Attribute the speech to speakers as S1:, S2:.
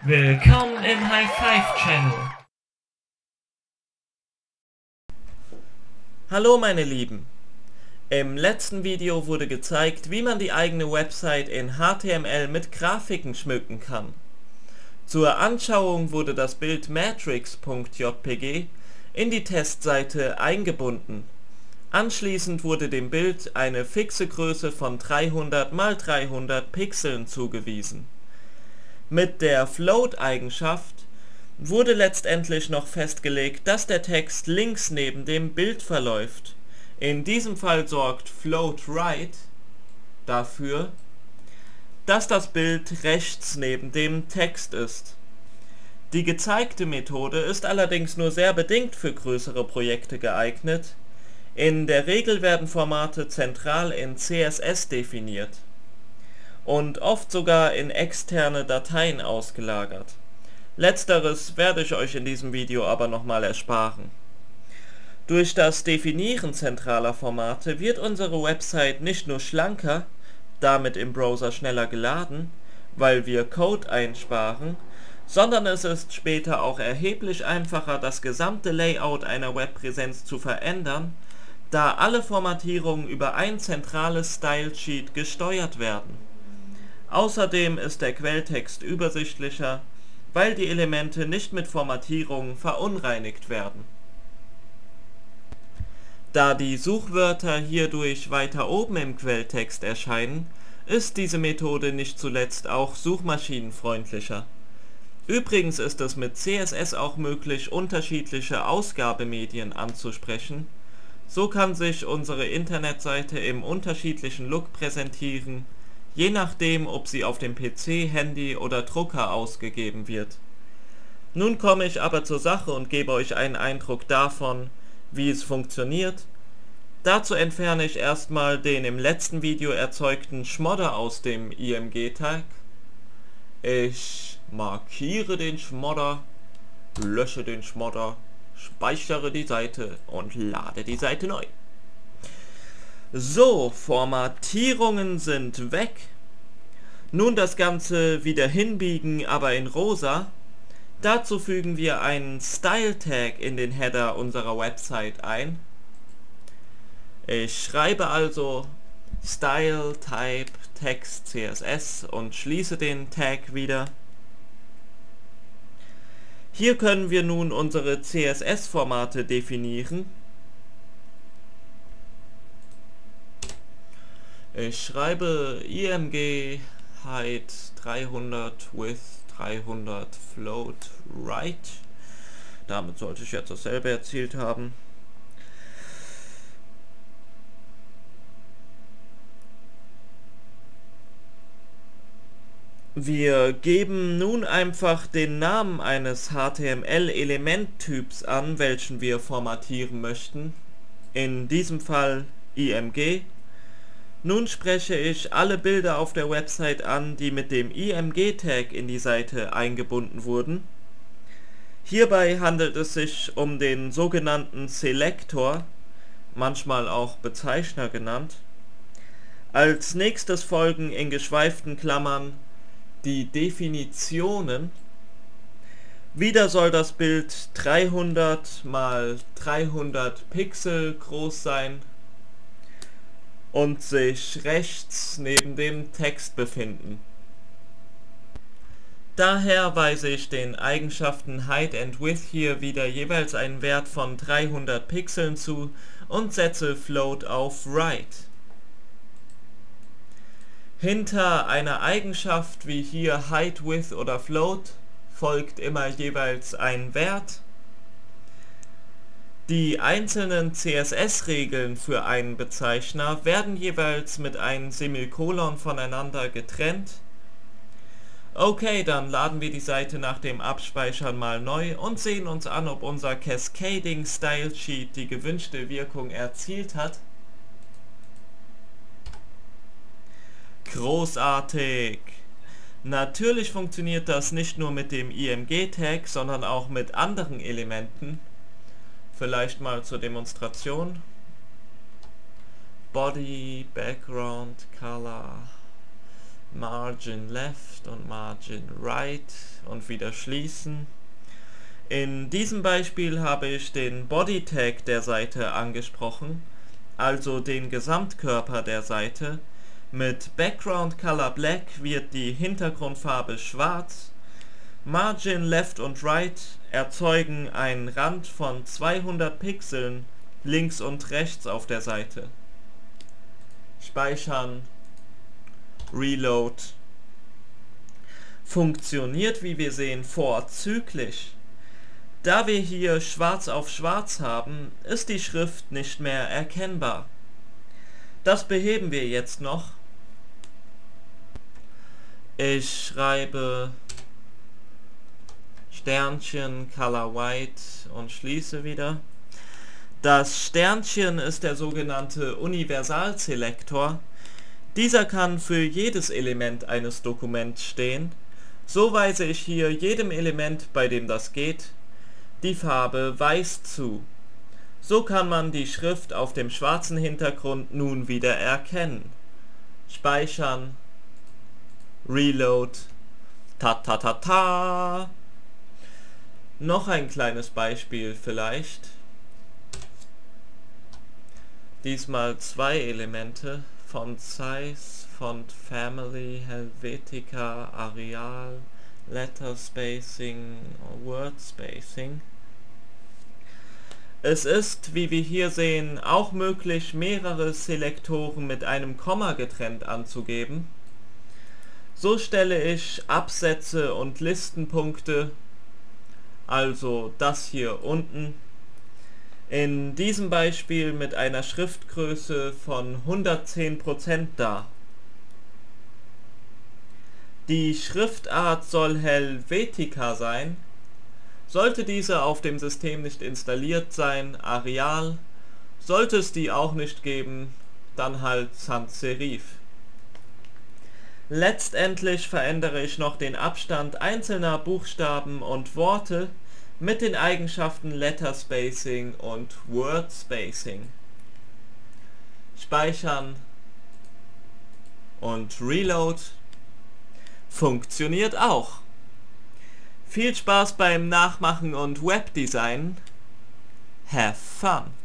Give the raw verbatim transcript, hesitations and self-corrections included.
S1: Willkommen im High Five Channel.
S2: Hallo meine Lieben. Im letzten Video wurde gezeigt, wie man die eigene Website in H T M L mit Grafiken schmücken kann. Zur Anschauung wurde das Bild matrix.jpg in die Testseite eingebunden. Anschließend wurde dem Bild eine fixe Größe von dreihundert mal dreihundert Pixeln zugewiesen. Mit der Float-Eigenschaft wurde letztendlich noch festgelegt, dass der Text links neben dem Bild verläuft. In diesem Fall sorgt float_right dafür, dass das Bild rechts neben dem Text ist. Die gezeigte Methode ist allerdings nur sehr bedingt für größere Projekte geeignet. In der Regel werden Formate zentral in C S S definiert und oft sogar in externe Dateien ausgelagert. Letzteres werde ich euch in diesem Video aber nochmal ersparen. Durch das Definieren zentraler Formate wird unsere Website nicht nur schlanker, damit im Browser schneller geladen, weil wir Code einsparen, sondern es ist später auch erheblich einfacher, das gesamte Layout einer Webpräsenz zu verändern, da alle Formatierungen über ein zentrales Stylesheet gesteuert werden. Außerdem ist der Quelltext übersichtlicher, weil die Elemente nicht mit Formatierungen verunreinigt werden. Da die Suchwörter hierdurch weiter oben im Quelltext erscheinen, ist diese Methode nicht zuletzt auch suchmaschinenfreundlicher. Übrigens ist es mit C S S auch möglich, unterschiedliche Ausgabemedien anzusprechen. So kann sich unsere Internetseite im unterschiedlichen Look präsentieren, je nachdem, ob sie auf dem P C, Handy oder Drucker ausgegeben wird. Nun komme ich aber zur Sache und gebe euch einen Eindruck davon, wie es funktioniert. Dazu entferne ich erstmal den im letzten Video erzeugten Schmodder aus dem I M G-Tag. Ich markiere den Schmodder, lösche den Schmodder, speichere die Seite und lade die Seite neu. So, Formatierungen sind weg. Nun das Ganze wieder hinbiegen, aber in rosa. Dazu fügen wir einen Style-Tag in den Header unserer Website ein. Ich schreibe also Style Type Text C S S und schließe den Tag wieder. Hier können wir nun unsere C S S-Formate definieren. Ich schreibe I M G Height dreihundert, Width dreihundert, Float right. Damit sollte ich jetzt dasselbe erzielt haben. Wir geben nun einfach den Namen eines H T M L-Elementtyps an, welchen wir formatieren möchten. In diesem Fall I M G. Nun spreche ich alle Bilder auf der Website an, die mit dem I M G-Tag in die Seite eingebunden wurden. Hierbei handelt es sich um den sogenannten Selektor, manchmal auch Bezeichner genannt. Als nächstes folgen in geschweiften Klammern die Definitionen. Wieder soll das Bild dreihundert mal dreihundert Pixel groß sein und sich rechts neben dem Text befinden. Daher weise ich den Eigenschaften Height und Width hier wieder jeweils einen Wert von dreihundert Pixeln zu und setze Float auf Right. Hinter einer Eigenschaft wie hier Height, Width oder Float folgt immer jeweils ein Wert. Die einzelnen C S S-Regeln für einen Bezeichner werden jeweils mit einem Semikolon voneinander getrennt. Okay, dann laden wir die Seite nach dem Abspeichern mal neu und sehen uns an, ob unser Cascading Style Sheet die gewünschte Wirkung erzielt hat. Großartig! Natürlich funktioniert das nicht nur mit dem I M G-Tag, sondern auch mit anderen Elementen. Vielleicht mal zur Demonstration. Body, Background, Color, Margin Left und Margin Right und wieder schließen. In diesem Beispiel habe ich den Body Tag der Seite angesprochen, also den Gesamtkörper der Seite. Mit Background Color Black wird die Hintergrundfarbe schwarz. Margin Left und Right erzeugen einen Rand von zweihundert Pixeln links und rechts auf der Seite. Speichern, Reload. Funktioniert, wie wir sehen, vorzüglich. Da wir hier schwarz auf schwarz haben, ist die Schrift nicht mehr erkennbar. Das beheben wir jetzt noch. Ich schreibe Sternchen Color White und schließe wieder. Das Sternchen ist der sogenannte Universalselektor. Dieser kann für jedes Element eines Dokuments stehen. So weise ich hier jedem Element, bei dem das geht, die Farbe Weiß zu. So kann man die Schrift auf dem schwarzen Hintergrund nun wieder erkennen. Speichern, Reload, ta ta ta ta. Noch ein kleines Beispiel vielleicht. Diesmal zwei Elemente, Font Size, Font Family, Helvetica, Arial, Letter Spacing, Word Spacing. Es ist, wie wir hier sehen, auch möglich, mehrere Selektoren mit einem Komma getrennt anzugeben. So stelle ich Absätze und Listenpunkte, also das hier unten, in diesem Beispiel mit einer Schriftgröße von hundertzehn Prozent dar. Die Schriftart soll Helvetica sein. Sollte diese auf dem System nicht installiert sein, Arial. Sollte es die auch nicht geben, dann halt Sans Serif. Letztendlich verändere ich noch den Abstand einzelner Buchstaben und Worte mit den Eigenschaften Letter Spacing und Word Spacing. Speichern und Reload. Funktioniert auch. Viel Spaß beim Nachmachen und Webdesign. Have fun!